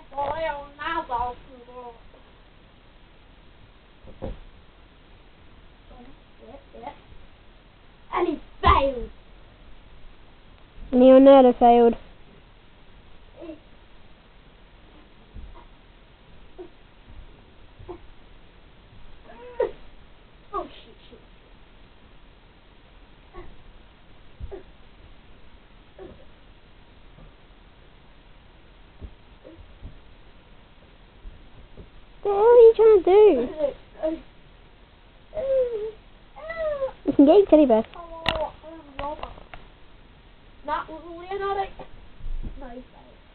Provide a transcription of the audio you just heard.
Yeah. And he failed. Leonardo failed. Oh shit. What are you trying to do? You can get your teddy bear. No, he failed.